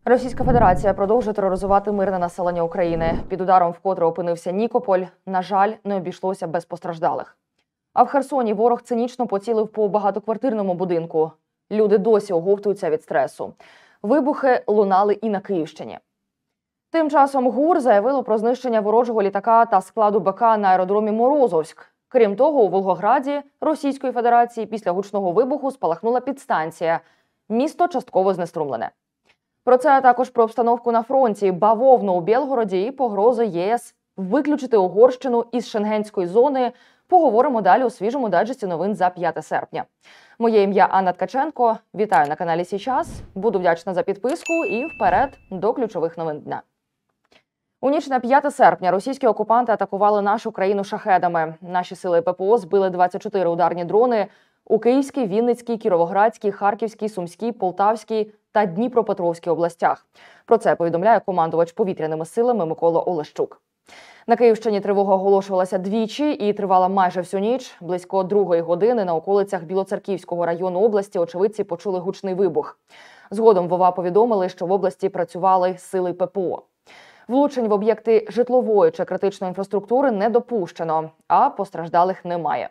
Російська Федерація продовжує тероризувати мирне населення України. Під ударом вкотре опинився Нікополь. На жаль, не обійшлося без постраждалих. А в Херсоні ворог цинічно поцілив по багатоквартирному будинку. Люди досі оговтуються від стресу. Вибухи лунали і на Київщині. Тим часом ГУР заявило про знищення ворожого літака та складу БК на аеродромі Морозовськ. Крім того, у Волгограді Російської Федерації після гучного вибуху спалахнула підстанція. Місто частково знеструмлене. Про це, а також про обстановку на фронті, бавовну у Білгороді і погрози ЄС виключити Угорщину із шенгенської зони, поговоримо далі у свіжому дайджесті новин за 5 серпня. Моє ім'я Анна Ткаченко. Вітаю на каналі «Січас». Буду вдячна за підписку і вперед до ключових новин дня. У ніч на 5 серпня російські окупанти атакували нашу країну шахедами. Наші сили ППО збили 24 ударні дрони у Київській, Вінницькій, Кіровоградській, Харківській, Сумській, Полтавській та Дніпропетровській областях. Про це повідомляє командувач повітряними силами Микола Олещук. На Київщині тривога оголошувалася двічі і тривала майже всю ніч. Близько 2-ї години на околицях Білоцерківського району області очевидці почули гучний вибух. Згодом в ОВА повідомили, що в області працювали сили ППО. Влучень в об'єкти житлової чи критичної інфраструктури не допущено, а постраждалих немає.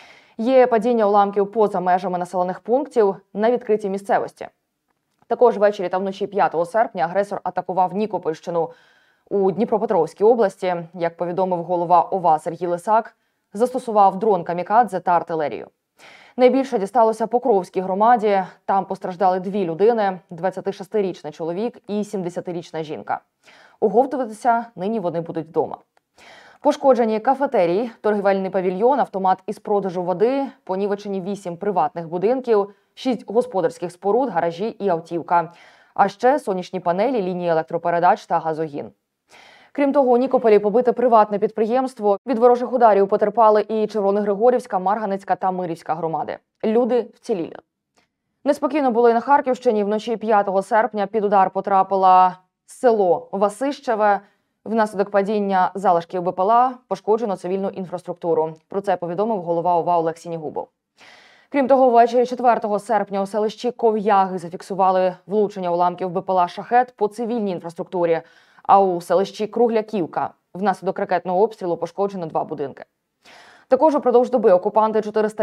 Є падіння уламків поза межами населених пунктів на відкритій місцевості. Також ввечері та вночі 5 серпня агресор атакував Нікопольщину. У Дніпропетровській області, як повідомив голова ОВА Сергій Лисак, застосував дрон камікадзе та артилерію. Найбільше дісталося Покровській громаді. Там постраждали 2 людини – 26-річний чоловік і 70-річна жінка. Оговтуватися нині вони будуть вдома. Пошкоджені кафетерій, торгівельний павільйон, автомат із продажу води, понівечені 8 приватних будинків, 6 господарських споруд, гаражі і автівка. А ще сонячні панелі, лінії електропередач та газогін. Крім того, у Нікополі побите приватне підприємство. Від ворожих ударів потерпали і Червоногригорівська, Марганецька та Мирівська громади. Люди вціліли. Неспокійно було і на Харківщині. Вночі 5 серпня під удар потрапило село Васищеве. Внаслідок падіння залишків БПЛА пошкоджено цивільну інфраструктуру. Про це повідомив голова ОВА Олег Сінігубов. Крім того, ввечері 4 серпня у селищі Ков'яги зафіксували влучення уламків БПЛА «Шахед» по цивільній інфраструктурі. А у селищі Кругляківка внаслідок ракетного обстрілу пошкоджено 2 будинки. Також упродовж доби окупанти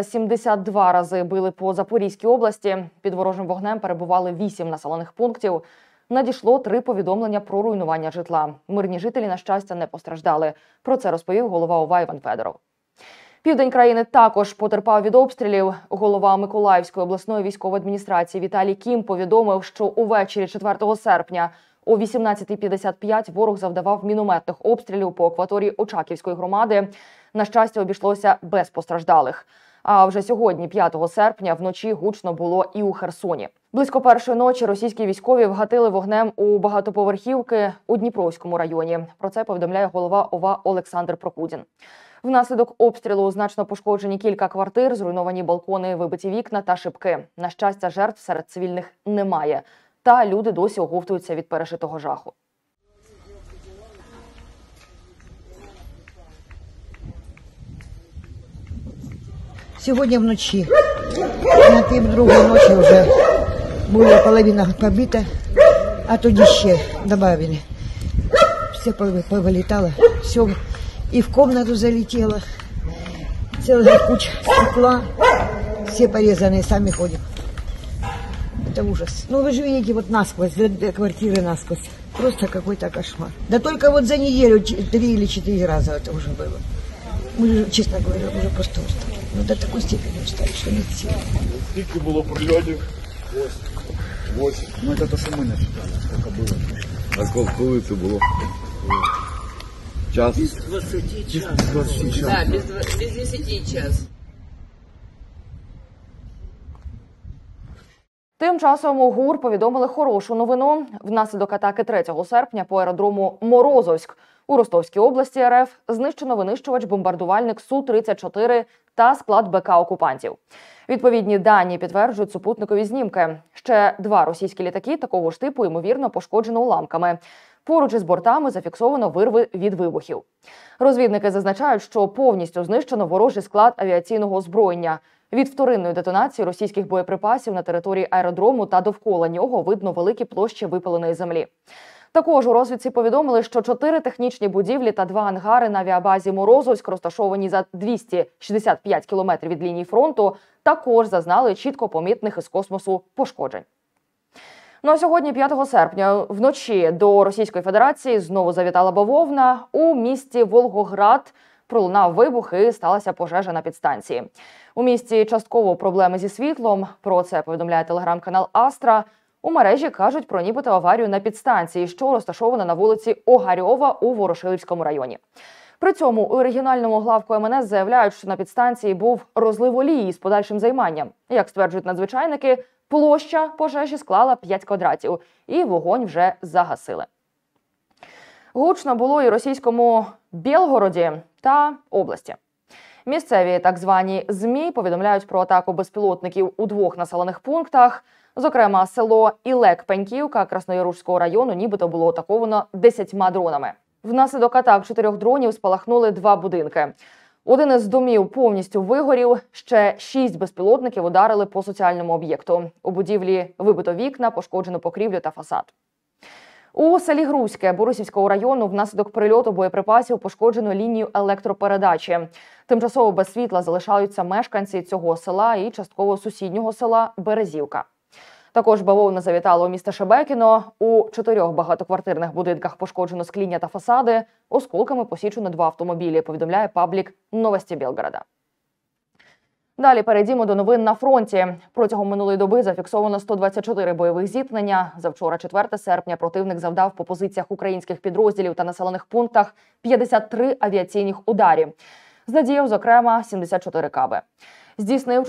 472 рази били по Запорізькій області. Під ворожим вогнем перебували 8 населених пунктів. Надійшло 3 повідомлення про руйнування житла. Мирні жителі, на щастя, не постраждали. Про це розповів голова ОВА Іван Федоров. Південь країни також потерпав від обстрілів. Голова Миколаївської обласної військової адміністрації Віталій Кім повідомив, що увечері 4 серпня о 18:55 ворог завдавав мінометних обстрілів по акваторії Очаківської громади. На щастя, обійшлося без постраждалих. А вже сьогодні, 5 серпня, вночі гучно було і у Херсоні. Близько 1-ї ночі російські військові вгатили вогнем у багатоповерхівки у Дніпровському районі. Про це повідомляє голова ОВА Олександр Прокудін. Внаслідок обстрілу значно пошкоджені кілька квартир, зруйновані балкони, вибиті вікна та шибки. На щастя, жертв серед цивільних немає. Та люди досі оговтуються від пережитого жаху. Сьогодні вночі, на півдругої ночі вже була половина побита, а тоді ще додали. Все повилітало, все і в кімнату залетіло, ціла куча стекла, всі порізані, самі ходимо. Это ужас. Ну вы же видите, вот насквозь, квартиры насквозь. Просто какой-то кошмар. Да только вот за неделю 3 или 4 раза это уже было. Мы, честно говоря, уже просто устали. Ну до такой степени устали, что нет сил. Сколько было прилетів? 8. Ну это то, что мы насчитали, сколько было. А сколько по вулиці було? Час? Без 20 час. Без 20 час. Да, без 10 час. Тим часом у ГУР повідомили хорошу новину. Внаслідок атаки 3 серпня по аеродрому Морозовськ у Ростовській області РФ знищено винищувач-бомбардувальник Су-34 та склад БК окупантів. Відповідні дані підтверджують супутникові знімки. Ще 2 російські літаки такого ж типу, ймовірно, пошкоджено уламками. Поруч із бортами зафіксовано вирви від вибухів. Розвідники зазначають, що повністю знищено ворожий склад авіаційного озброєння. Від вторинної детонації російських боєприпасів на території аеродрому та довкола нього видно великі площі випаленої землі. Також у розвідці повідомили, що 4 технічні будівлі та 2 ангари на авіабазі Морозовськ, розташовані за 265 кілометрів від лінії фронту, також зазнали чітко помітних із космосу пошкоджень. Ну а сьогодні, 5 серпня, вночі до Російської Федерації знову завітала бавовна. У місті Волгоград пролунав вибух і сталася пожежа на підстанції. У місті частково проблеми зі світлом. Про це повідомляє телеграм-канал Астра. У мережі кажуть про нібито аварію на підстанції, що розташована на вулиці Огарьова у Ворошилівському районі. При цьому у регіональному главку МНС заявляють, що на підстанції був розлив олії з подальшим займанням. Як стверджують надзвичайники, площа пожежі склала 5 квадратів, і вогонь вже загасили. Гучно було і російському Білгороді та області. Місцеві так звані ЗМІ повідомляють про атаку безпілотників у 2 населених пунктах. Зокрема, село Ілек-Пеньківка Красноярушського району нібито було атаковано 10 дронами. Внаслідок атак 4 дронів спалахнули 2 будинки. Один із домів повністю вигорів, ще 6 безпілотників ударили по соціальному об'єкту. У будівлі вибито вікна, пошкоджено покрівлю та фасад. У селі Грузьке Борисівського району внаслідок прильоту боєприпасів пошкоджено лінію електропередачі. Тимчасово без світла залишаються мешканці цього села і частково сусіднього села Березівка. Також бавовна завітала у місто Шебекіно. У 4 багатоквартирних будинках пошкоджено скління та фасади. Осколками посічено 2 автомобілі, повідомляє паблік «Новості Білгорода». Далі перейдімо до новин на фронті. Протягом минулої доби зафіксовано 124 бойових зіткнення. Завчора, 4 серпня, противник завдав по позиціях українських підрозділів та населених пунктах 53 авіаційних ударів. Задіяв, зокрема, 74 каби. Здійснив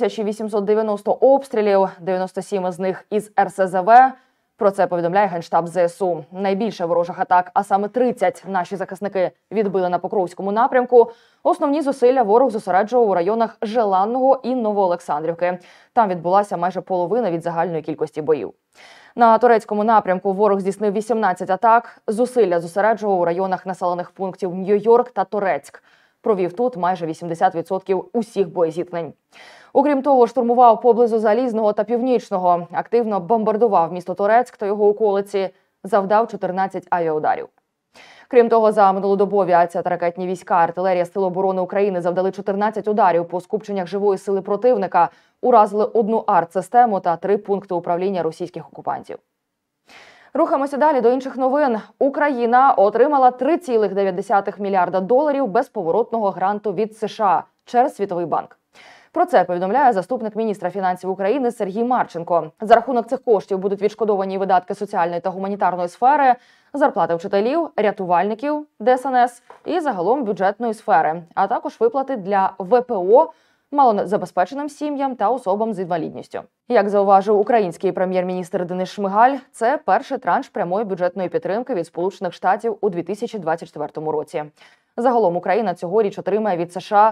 4890 обстрілів, 97 з них із РСЗВ. Про це повідомляє Генштаб ЗСУ. Найбільше ворожих атак, а саме 30, наші захисники відбили на Покровському напрямку. Основні зусилля ворог зосереджував у районах Желанного і Новоолександрівки. Там відбулася майже половина від загальної кількості боїв. На турецькому напрямку ворог здійснив 18 атак. Зусилля зосереджував у районах населених пунктів Нью-Йорк та Торецьк. Провів тут майже 80% усіх боєзіткнень. Окрім того, штурмував поблизу Залізного та Північного, активно бомбардував місто Торецьк та його околиці, завдав 14 авіаударів. Крім того, за минулу добу авіація та ракетні війська, артилерія Сил оборони України завдали 14 ударів по скупченнях живої сили противника, уразили 1 артсистему та 3 пункти управління російських окупантів. Рухаємося далі до інших новин. Україна отримала $3,9 мільярда безповоротного гранту від США через Світовий банк. Про це повідомляє заступник міністра фінансів України Сергій Марченко. За рахунок цих коштів будуть відшкодовані видатки соціальної та гуманітарної сфери, зарплати вчителів, рятувальників, ДСНС і загалом бюджетної сфери, а також виплати для ВПО, малозабезпеченим сім'ям та особам з інвалідністю. Як зауважив український прем'єр-міністр Денис Шмигаль, це перший транш прямої бюджетної підтримки від Сполучених Штатів у 2024 році. Загалом Україна цьогоріч отримає від США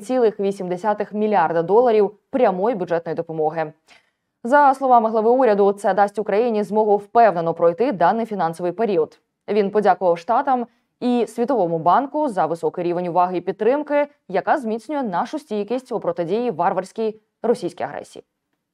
$7,8 мільярда прямої бюджетної допомоги. За словами глави уряду, це дасть Україні змогу впевнено пройти даний фінансовий період. Він подякував Штатам і Світовому банку за високий рівень уваги і підтримки, яка зміцнює нашу стійкість у протидії варварській російській агресії.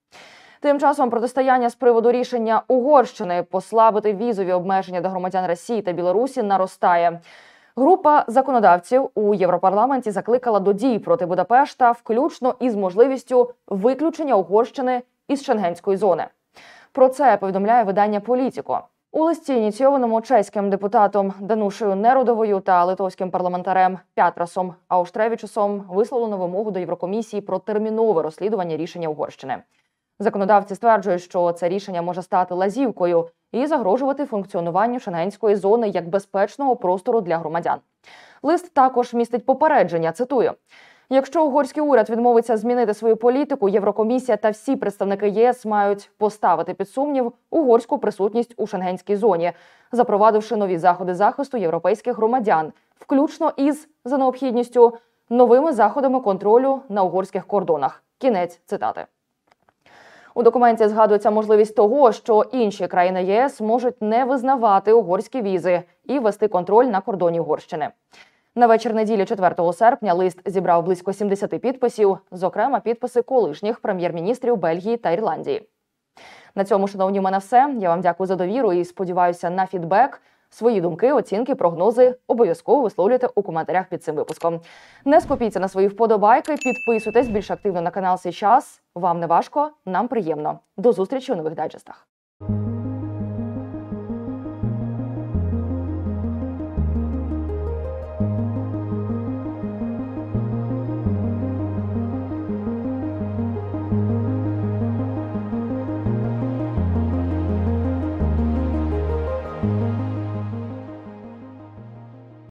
Тим часом протистояння з приводу рішення Угорщини послабити візові обмеження до громадян Росії та Білорусі наростає. Група законодавців у Європарламенті закликала до дій проти Будапешта, включно із можливістю виключення Угорщини із шенгенської зони. Про це повідомляє видання «Політіко». У листі, ініційованому чеським депутатом Данушею Нерудовою та литовським парламентарем Пятрасом Ауштревічусом, висловлено вимогу до Єврокомісії про термінове розслідування рішення Угорщини. Законодавці стверджують, що це рішення може стати лазівкою і загрожувати функціонуванню шенгенської зони як безпечного простору для громадян. Лист також містить попередження, цитую: «Якщо угорський уряд відмовиться змінити свою політику, Єврокомісія та всі представники ЄС мають поставити під сумнів угорську присутність у шенгенській зоні, запровадивши нові заходи захисту європейських громадян, включно із, за необхідністю, новими заходами контролю на угорських кордонах». Кінець цитати. У документі згадується можливість того, що інші країни ЄС можуть не визнавати угорські візи і вести контроль на кордоні Угорщини. На вечір неділі 4 серпня лист зібрав близько 70 підписів, зокрема підписи колишніх прем'єр-міністрів Бельгії та Ірландії. На цьому, шановні, у мене все. Я вам дякую за довіру і сподіваюся на фідбек. Свої думки, оцінки, прогнози обов'язково висловлюйте у коментарях під цим випуском. Не скупіться на свої вподобайки, підписуйтесь більш активно на канал «Сей час». Вам не важко, нам приємно. До зустрічі у нових дайджестах.